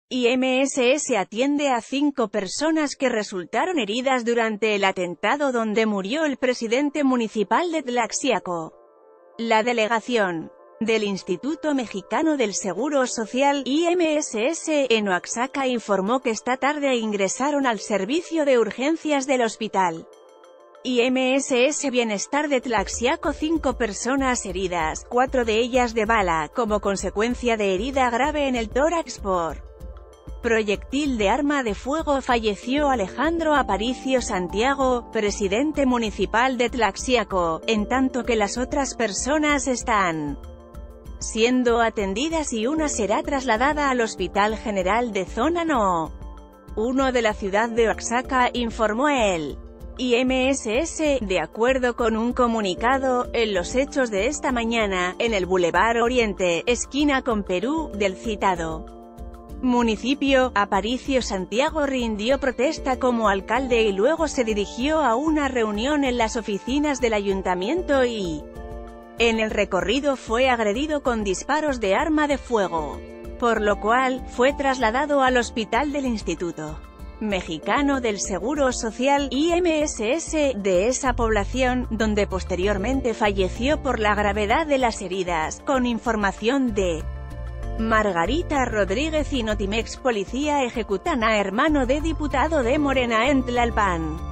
IMSS atiende a 5 personas que resultaron heridas durante el atentado donde murió el presidente municipal de Tlaxiaco. La delegación del Instituto Mexicano del Seguro Social, IMSS, en Oaxaca informó que esta tarde ingresaron al servicio de urgencias del hospital IMSS Bienestar de Tlaxiaco 5 personas heridas, 4 de ellas de bala, como consecuencia de herida grave en el tórax por proyectil de arma de fuego. Falleció Alejandro Aparicio Santiago, presidente municipal de Tlaxiaco, en tanto que las otras personas están siendo atendidas y una será trasladada al Hospital General de Zona No. 1 de la ciudad de Oaxaca, informó el IMSS, de acuerdo con un comunicado. En los hechos de esta mañana, en el Boulevard Oriente, esquina con Perú, del citado municipio, Aparicio Santiago rindió protesta como alcalde y luego se dirigió a una reunión en las oficinas del ayuntamiento y en el recorrido fue agredido con disparos de arma de fuego, por lo cual fue trasladado al hospital del Instituto Mexicano del Seguro Social, IMSS, de esa población, donde posteriormente falleció por la gravedad de las heridas, con información de Margarita Rodríguez y Notimex. Policía ejecutan a hermano de diputado de Morena en Tlalpan.